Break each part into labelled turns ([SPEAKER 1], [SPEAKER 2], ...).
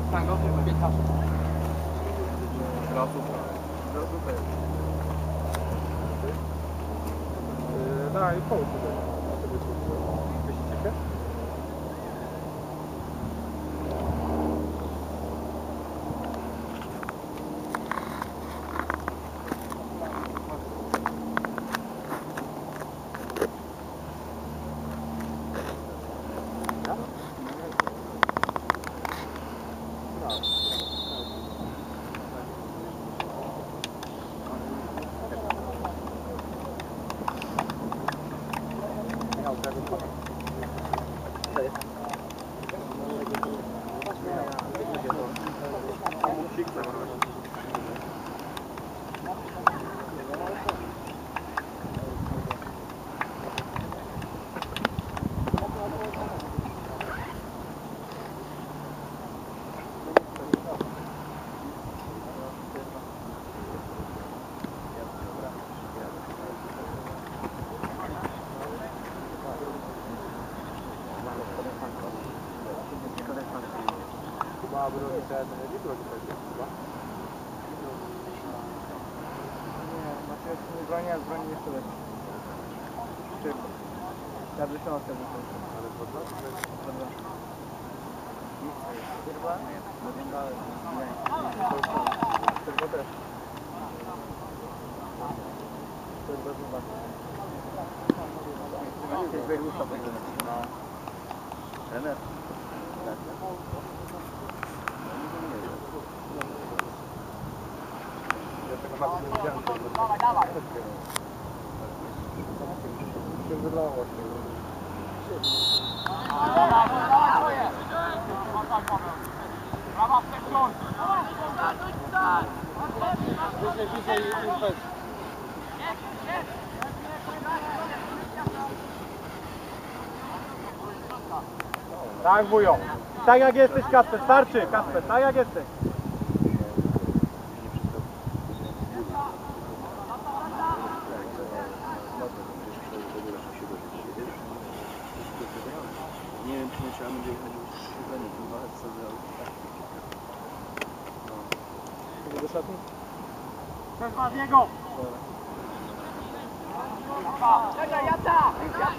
[SPEAKER 1] Da, i połóż tutaj. Wyścicie się? Nie, broni jeszcze lepiej. Szybko. Ja wysiądę sobie. Ale woda? Woda. Kurwa? Nie. Tylko też. To jest ważne. Jest wejrusza będzie na... Trener? Tak.
[SPEAKER 2] Dawaj, dawaj!
[SPEAKER 1] Się wylało się.
[SPEAKER 2] Brawa, Stefan!
[SPEAKER 1] Bliżej i weź. Tak, wujo. Tak jak jesteś, Kasper. Starczy, Kasper. Tak jak jesteś.
[SPEAKER 3] Nie wiem, czy nie trzeba będzie jechać już szybenie, chyba sobie
[SPEAKER 1] Do szatni?
[SPEAKER 2] Przez was jego! Czekaj, Jata!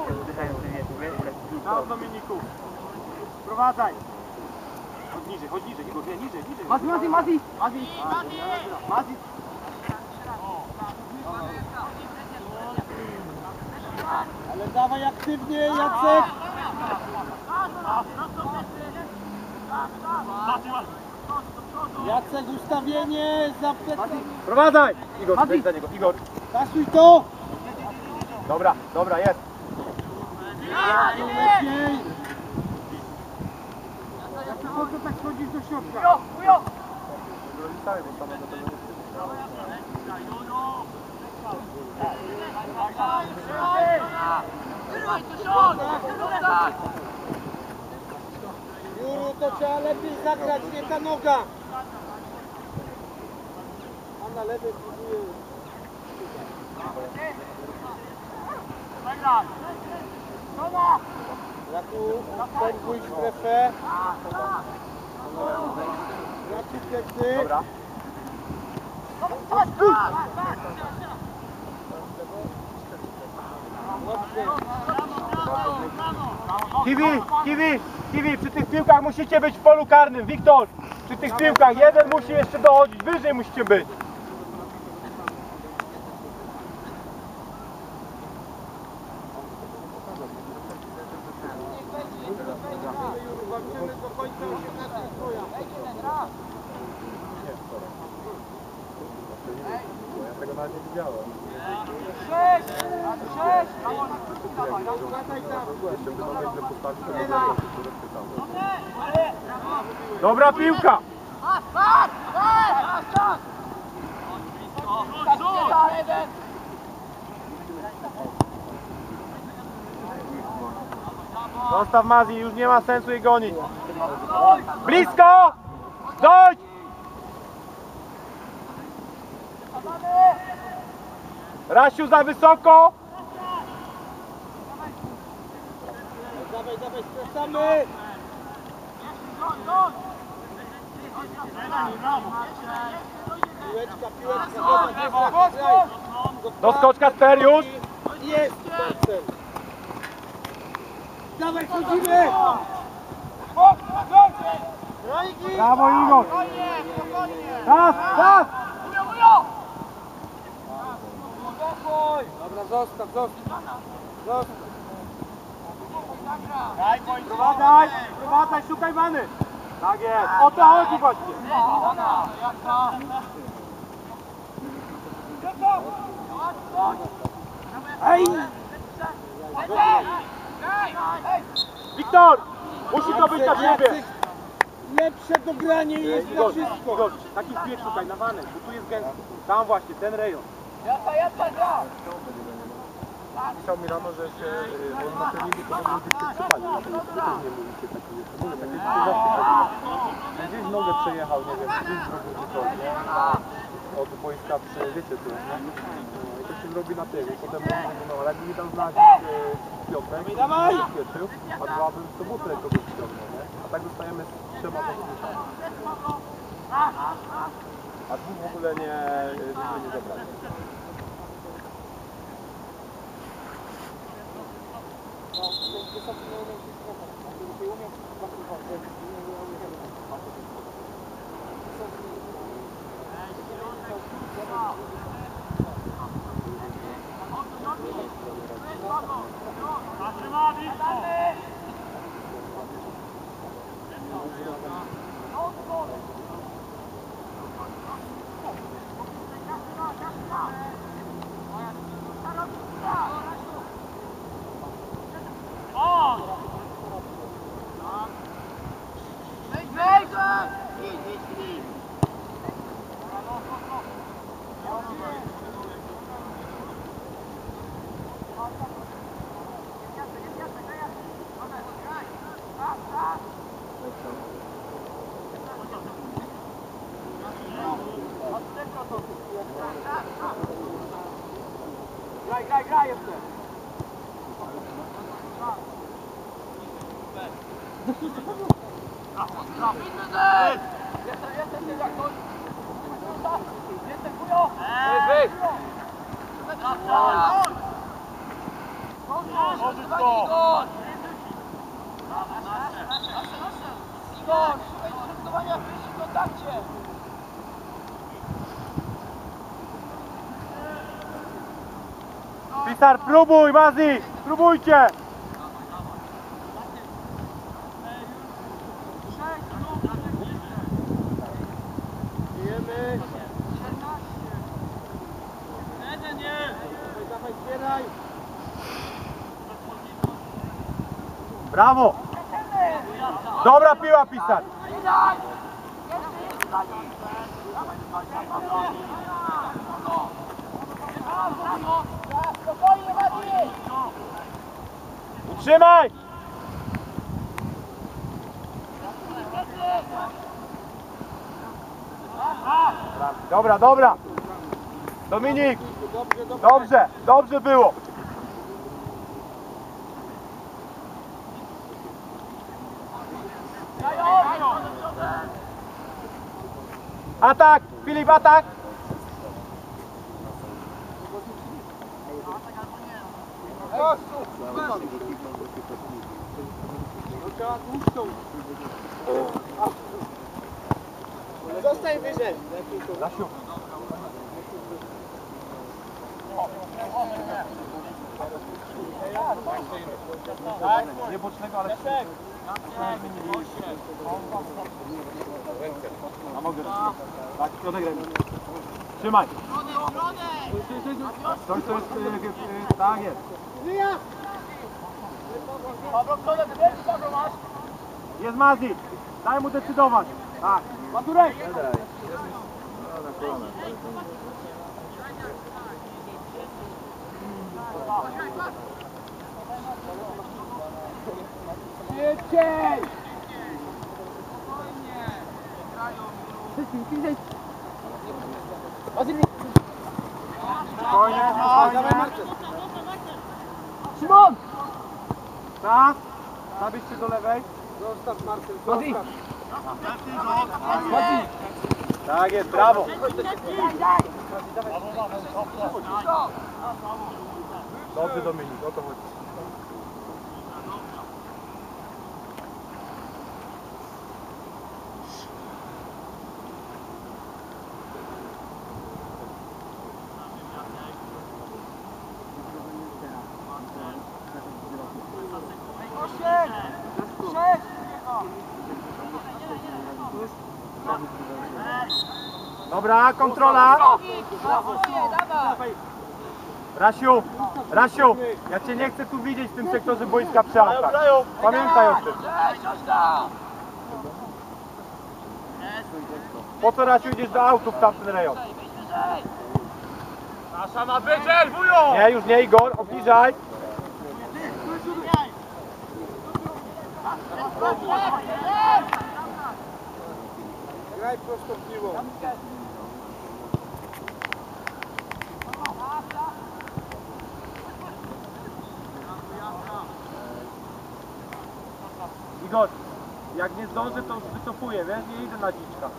[SPEAKER 1] Dam Dominiku. Sprowadzaj.
[SPEAKER 3] chodź niżej, Igor, nie, niżej.
[SPEAKER 2] Mazi!
[SPEAKER 1] Ale dawaj aktywnie, Jacek. Jacek, ustawienie za plecy. Prowadzaj! Igor, wejdź za niego. Igor. Kasuj to! Dobra, jest. Lepiej. Po co tak chodzisz do środka?
[SPEAKER 2] Ujo!
[SPEAKER 1] Juru, to trzeba lepiej zagrać, nie ta noga. A na lewej próbuje. Raku, spędź strefę. Raku plecy. Dobra. Kiwi, przy tych piłkach musicie być w polu karnym, Wiktor! Przy tych piłkach, jeden musi jeszcze dochodzić, wyżej musicie być! Ja tego nawet nie widziałem.
[SPEAKER 2] 6!
[SPEAKER 1] Dobra piłka! Zostaw Mazi, już nie ma sensu jej gonić. Blisko! Dojdź! Rasiu, za wysoko! Dawaj, skręcamy! Doskocz Kasper już!
[SPEAKER 2] Jest! Marcel! Dawaj, wchodzimy!
[SPEAKER 1] Brawo Igor! Czas, czas!
[SPEAKER 2] Dobra, zostaw.
[SPEAKER 1] Prowadzaj, szukaj Many! Tak jest, o to chodzi właśnie!
[SPEAKER 2] Ej!
[SPEAKER 1] Wiktor! Musi to być na siebie!
[SPEAKER 2] Lepsze dogranie jest na wszystko.
[SPEAKER 1] Igor, taki zbieg szukaj na Manę, bo tu jest gęsto. Tam właśnie, ten rejon. Pisał mi rano, że się on na treningu potem będzie się przypalił. Na pewno też nie mówicie takiej jeszcze. Mówię, takie gdzieś nogę przejechał, nie wiem, gdzieś zrobił wychodnie. Od boiska przy, wiecie tu, nie? I to się zrobi na tym. I potem mówię, no ale jakby mi tam znać Piotrek, to bym się cieszył, a byłabym w sobotę kogoś ściągnął, nie? A tak dostajemy z 3 podpisami. A 2 w ogóle nie zabrali.
[SPEAKER 2] Graj jeszcze!
[SPEAKER 1] Pisar, próbuj, Mazi! Próbujcie!
[SPEAKER 2] Bijemy! Dawaj, zbieraj!
[SPEAKER 1] Brawo! Dobra piła, Pisar! Utrzymaj! Dobra, dobra! Dominik! Dobrze, dobrze było! Atak! Filip, atak!
[SPEAKER 2] Zostań wyżej!
[SPEAKER 1] Lasiu. Nie bocznego, ale... A mogę. Tak, odegraj. Trzymaj. Coś, co jest... Tak jest. Jest Mazi. Daj mu decydować. Tak. Maturek.
[SPEAKER 2] Szybciej!
[SPEAKER 1] Spokojnie, spokojnie.
[SPEAKER 2] Szymon!
[SPEAKER 1] Czas. Zabierz się do lewej.
[SPEAKER 2] Zostaw Marcel, zostaw.
[SPEAKER 1] Tak jest, brawo! Dobrze Dominik, o to chodzi. Dobra, kontrola! Rasiu, ja cię nie chcę tu widzieć w tym sektorze boiska przy autach. Pamiętaj o tym. Po co, Rasiu, idziesz do autów w tamten rejon?
[SPEAKER 2] Nasza ma być, wujo!
[SPEAKER 1] Nie, już nie, Igor, obniżaj.
[SPEAKER 2] Graj prostowniło.
[SPEAKER 1] Igor, jak nie zdążę, to wycofuję, wiesz? Nie idę na dziczka.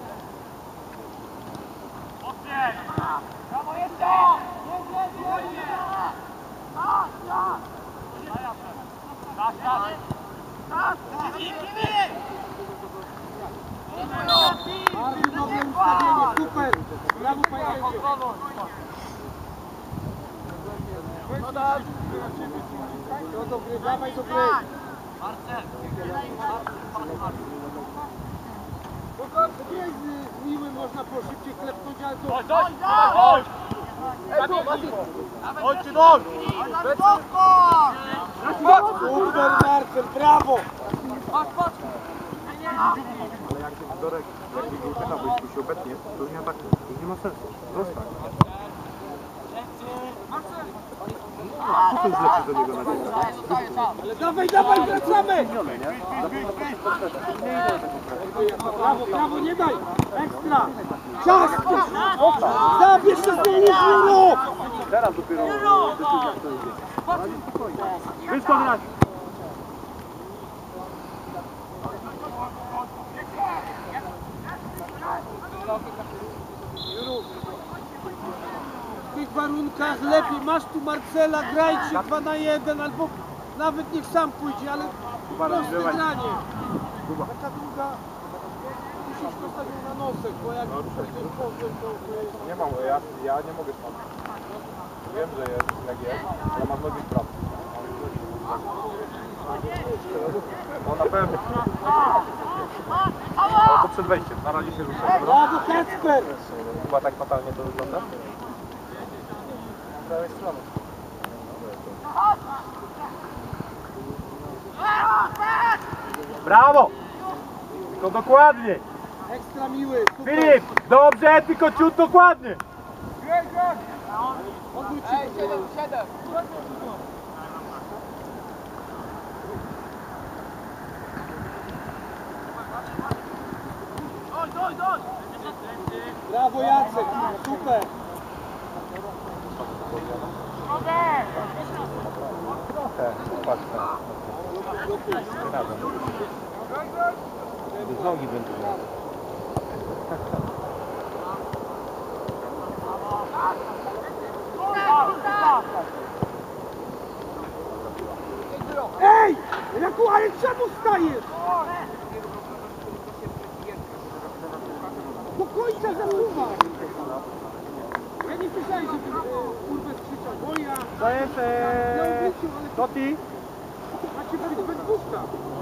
[SPEAKER 2] Brawo, jeszcze! Bardzo dobre ustawienie, super! Brawo, panie! No dobry, dawaj do gry! Nie z miłym można poszybciej klepnąć, ale to...
[SPEAKER 1] Chodź! Chodźcie dol!
[SPEAKER 2] Super, Marcel, brawo!
[SPEAKER 1] Ale jak ten Dorek, jak Igor na boisku się obecnie, to już nie atakuje. To już nie ma sensu. Zostań. Co to jest lepsze do niego na dzień?
[SPEAKER 2] Ale dawaj, dawaj, wracamy! Brawo, brawo, nie daj! Ekstra! Czas! Zabierz się z niej, Juro!
[SPEAKER 1] Teraz dopiero decyzja kto idzie. Na razie spokojnie. Wyskok raz.
[SPEAKER 2] W tych warunkach lepiej, masz tu Marcela, grajcie 2 na 1, albo nawet niech sam pójdzie, ale proste granie. Taka długa, musisz postawić na nosek, bo jak pójdziesz potem, to jest...
[SPEAKER 1] Nie mam, ja nie mogę stąd. Wiem, że jest, jak jest, ale mam nogi w prawo. No na pewno. Ale to przed wejściem, na razie się rzucę.
[SPEAKER 2] Brawo, Kacper!
[SPEAKER 1] Chyba tak fatalnie to wygląda? Z prawej strony. Brawo! Tylko dokładnie!
[SPEAKER 2] Ekstra miły, super!
[SPEAKER 1] Filip! Dobrze, tylko ciut dokładnie!
[SPEAKER 2] Odwróć się. 7. Brawo, Jacek, super!
[SPEAKER 1] Trochę, patrz tam. Razem. Z nogi będę miał.
[SPEAKER 2] Ej! Raku, ale czemu stajesz? Do końca zasuwa! Ja nie słyszałem, żeby kurwę skrzyczał, bo ja...
[SPEAKER 1] To jest... Co ty?
[SPEAKER 2] Macie być bez busta.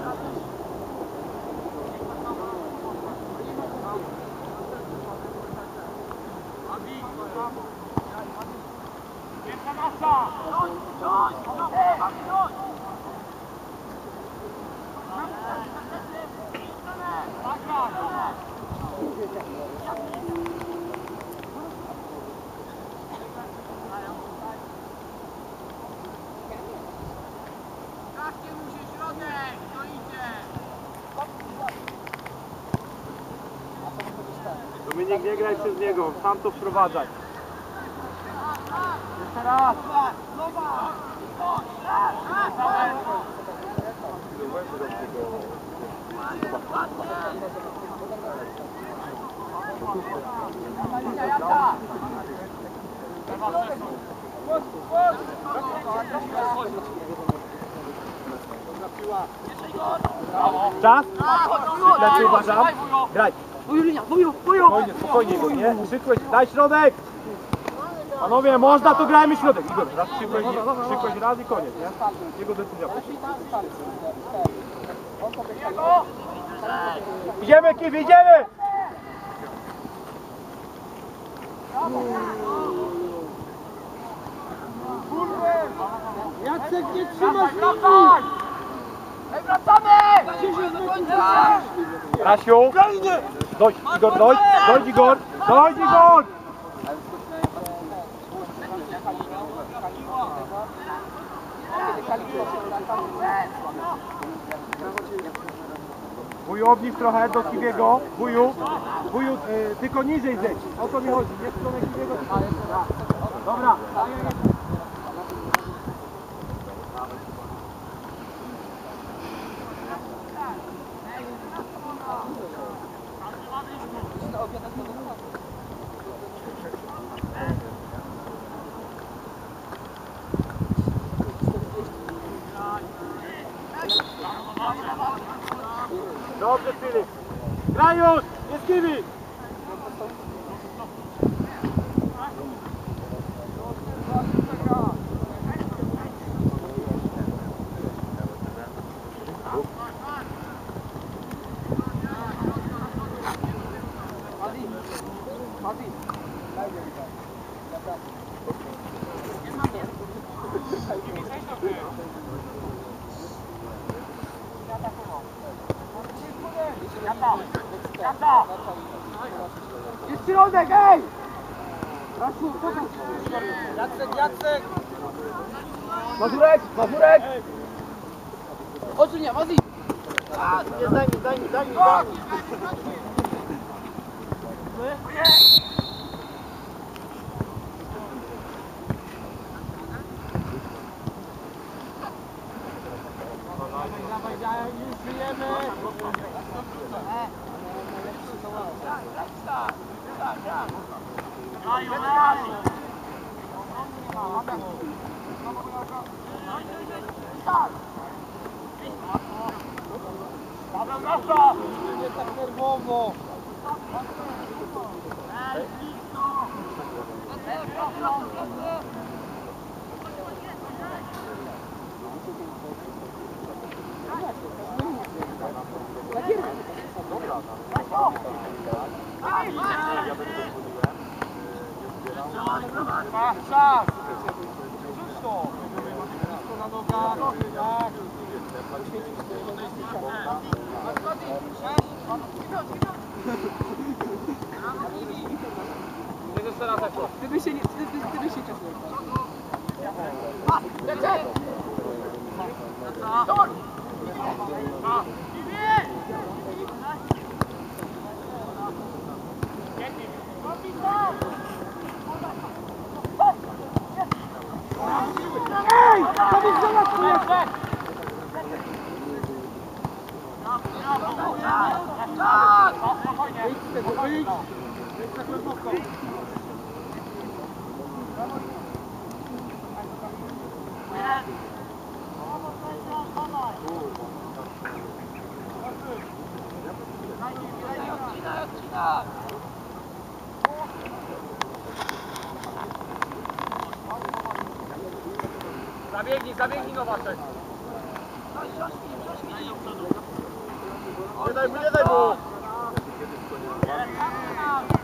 [SPEAKER 1] Dominik, nie graj przez niego, sam to wprowadzaj. Jeszcze raz. Czas? Lepiej uważam. Graj.
[SPEAKER 4] Wuju!
[SPEAKER 1] Spokojnie, spokojnie, nie? Szybkość, daj środek! Panowie, można, to grajmy środek. Igor, raz szybkość raz i koniec, nie? Jego decyzja. Idziemy, Kiw, idziemy!
[SPEAKER 2] Jacek, nie trzymasz linii!
[SPEAKER 4] Ej, wracamy!
[SPEAKER 2] 10 metrów!
[SPEAKER 1] Rasiu, dojdź, Igor, dojdź, Igor, dojdź, Igor! Wuju, obniż trochę do Kiwiego. Wuju, tylko niżej zejdź. O to mi chodzi, nie w stronę Kiwiego, tylko dobra. Dobrze, Filip. Graj już! Jest Kiwi!
[SPEAKER 2] Jest środek, ej! Rasiu, pokaż! Jacek!
[SPEAKER 1] Mazurek!
[SPEAKER 4] Chodź, nie, Mazi!
[SPEAKER 1] Daj mi.
[SPEAKER 2] Już żyjemy! Nie tak nerwowo! Czas! Rzuć to! Blisko na nogach, tak! Ty byś się cieszył. Ej! To mi załatwię! Wyjdź z tego, wyjdź! Wyjdź na głęboko!
[SPEAKER 1] Zabiegnij Nowaszek. Nie daj mu!